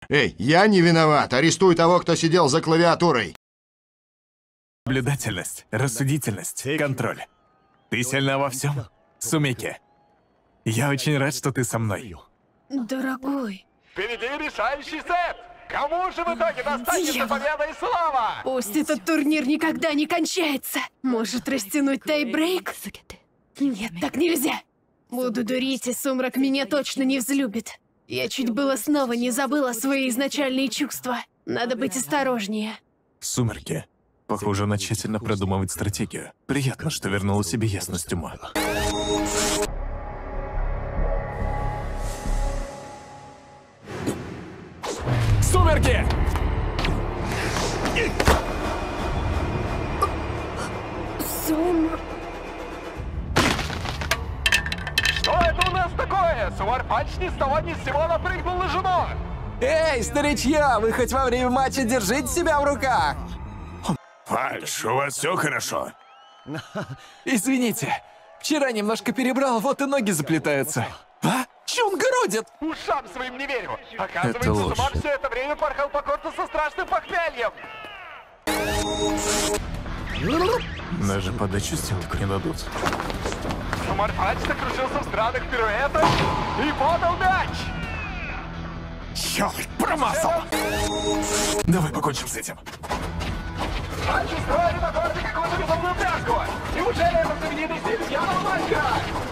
Эй, я не виноват. Арестуй того, кто сидел за клавиатурой. Наблюдательность, рассудительность, контроль. Ты сильна во всем, Сумики. Я очень рад, что ты со мной. Дорогой. Впереди решающий сет! Кому же в итоге достанется победа и слава? Пусть этот турнир никогда не кончается. Может растянуть тайбрейк? Нет, так нельзя. Буду дурить, и Сумрак меня точно не взлюбит. Я чуть было снова не забыла свои изначальные чувства. Надо быть осторожнее. Сумерки. Похоже, она тщательно продумывает стратегию. Приятно, что вернула себе ясность ума. Сумерки! Сумрак... Что это у нас такое? Суварпанч ни с того ни с сего напрыгнул на жену! Эй, старичья, вы хоть во время матча держите себя в руках? Фальш, у вас все хорошо? Извините, вчера немножко перебрал, вот и ноги заплетаются. А? Че он городит? Ушам своим не верю! Это Оказывается, ложь. Сумар все это время порхал по корту со страшным похмельем! Даже подачу сделать не дадут. Сумарпанч закружился в странных пируэтах и подал мяч! Черт, промазал! Давай покончим с этим. Панч устроили на корте какую-то безумную пляску! Неужели это знаменитый стиль пьяного мальчика?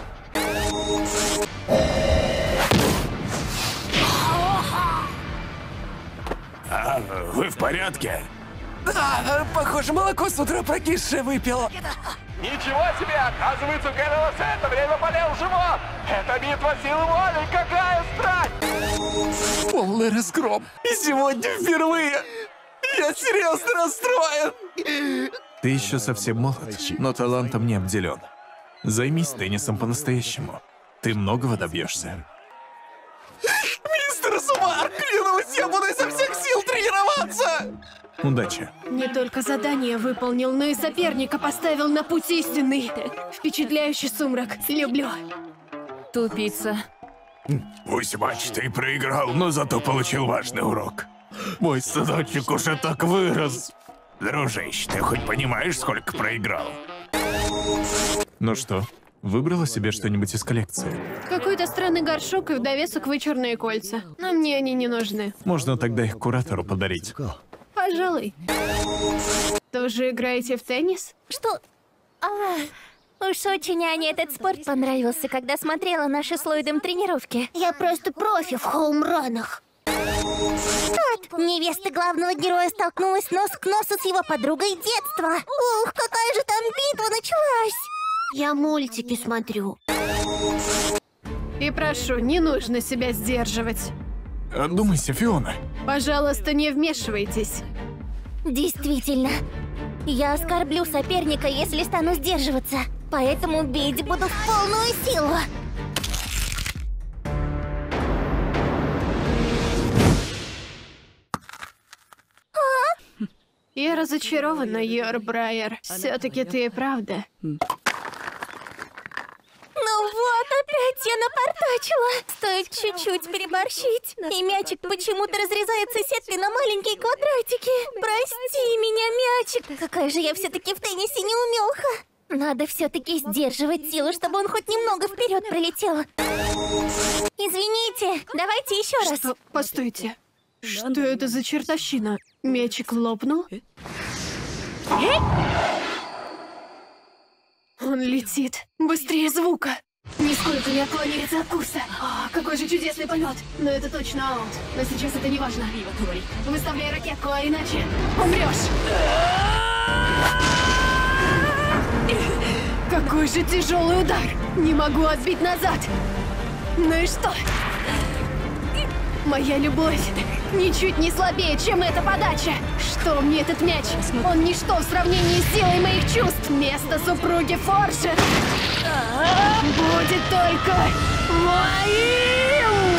Вы в порядке? Да, похоже, молоко с утра прокисшее выпил. Ничего себе! Оказывается, у Кэрролла все это время болел живот! Это битва силы воли! Какая страсть! Полный разгром. И сегодня впервые. Я серьезно расстроен. Ты еще совсем молод, но талантом не обделен. Займись теннисом по-настоящему. Ты многого добьешься. Мистер Сумар, клянусь, я буду изо всех сил тренироваться. Удачи. Не только задание выполнил, но и соперника поставил на путь истинный. Впечатляющий Сумрак. Люблю. Тупица. Пусть матч ты проиграл, но зато получил важный урок. Мой сыночек уже так вырос. Дружище, ты хоть понимаешь, сколько проиграл? Ну что, выбрала себе что-нибудь из коллекции? Какой-то странный горшок и в довесок вычурные кольца. Но мне они не нужны. Можно тогда их куратору подарить. Пожалуй. Тоже играете в теннис? Что? Уж очень Ане этот спорт понравился, когда смотрела наши с Ллойдом тренировки. Я просто профи в хоумранах. Вот, невеста главного героя столкнулась нос к носу с его подругой детства. Ух, какая же там битва началась! Я мультики смотрю. И прошу, не нужно себя сдерживать. Думайся, Фиона. Пожалуйста, не вмешивайтесь. Действительно. Я оскорблю соперника, если стану сдерживаться. Поэтому бить буду в полную силу. Я разочарована, Йор Брайер. Все-таки ты и правда. Ну вот, опять я напортачила. Стоит чуть-чуть переборщить. И мячик почему-то разрезается сеткой на маленькие квадратики. Прости меня, мячик. Какая же я все-таки в теннисе неумелха. Надо все-таки сдерживать силу, чтобы он хоть немного вперед пролетел. Извините, давайте еще раз. Что? Постойте. Что это за чертовщина? Мячик лопнул? Он летит. Быстрее звука. Нисколько не отклоняется от курса. Какой же чудесный полет. Но это точно аут. Но сейчас это не важно. Выставляй ракетку, а иначе умрешь. Какой же тяжелый удар. Не могу отбить назад. Ну и что? Моя любовь ничуть не слабее, чем эта подача. Что мне этот мяч? Он ничто в сравнении с силой моих чувств. Место супруги Форшер будет только моим!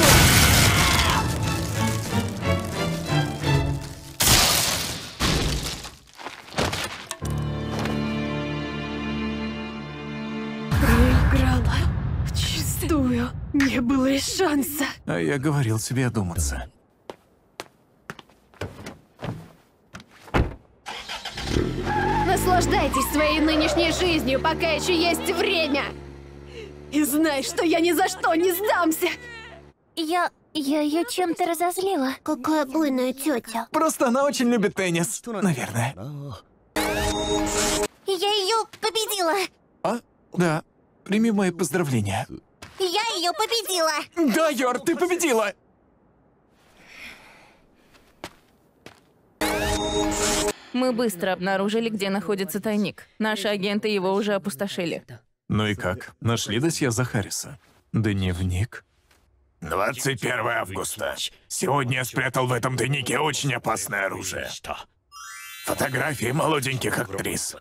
Проиграла. Вчистую. Не было и шанса. А я говорил себе одуматься. Наслаждайтесь своей нынешней жизнью, пока еще есть время. И знай, что я ни за что не сдамся. Я ее чем-то разозлила. Какая буйная тетя. Просто она очень любит теннис. Наверное. Я ее победила. А? Да. Прими мои поздравления. Я ее победила. Да, Йор, ты победила! Мы быстро обнаружили, где находится тайник. Наши агенты его уже опустошили. Ну и как? Нашли досье Захариса? Дневник? 21 августа. Сегодня я спрятал в этом тайнике очень опасное оружие. Фотографии молоденьких актрис.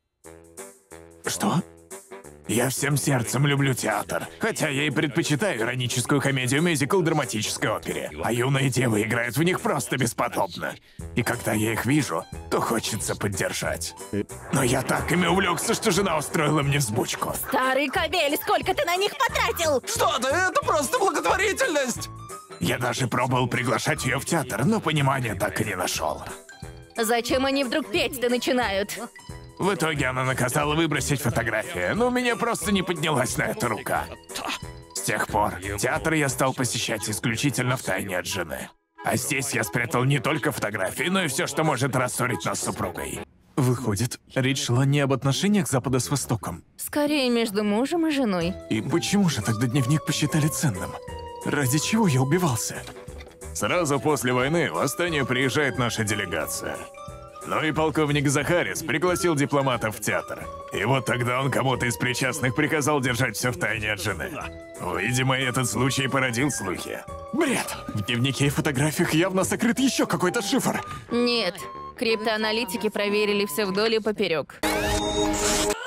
Что? Я всем сердцем люблю театр, хотя я и предпочитаю ироническую комедию мюзикл драматической опере. А юные девы играют в них просто бесподобно. И когда я их вижу, то хочется поддержать. Но я так ими увлекся, что жена устроила мне взбучку. Старый кобель, сколько ты на них потратил? Что ты? Это просто благотворительность! Я даже пробовал приглашать ее в театр, но понимания так и не нашел. Зачем они вдруг петь-то начинают? В итоге она наказала выбросить фотографии, но у меня просто не поднялась на это рука. С тех пор театр я стал посещать исключительно втайне от жены. А здесь я спрятал не только фотографии, но и все, что может рассорить нас с супругой. Выходит, речь шла не об отношениях Запада с Востоком. Скорее между мужем и женой. И почему же тогда дневник посчитали ценным? Ради чего я убивался? Сразу после войны в Астанию приезжает наша делегация. Ну и полковник Захарис пригласил дипломатов в театр. И вот тогда он кому-то из причастных приказал держать все в тайне от жены. Видимо, этот случай породил слухи. Бред! В дневнике и фотографиях явно сокрыт еще какой-то шифр. Нет. Криптоаналитики проверили все вдоль и поперек.